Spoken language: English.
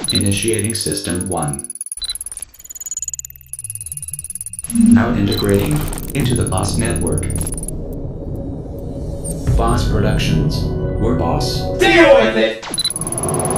Initiating System 1. Out integrating into the Boss Network. Boss Productions. We're Boss. Deal with it!